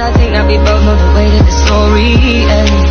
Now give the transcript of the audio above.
I think that we both know the way that the story ends.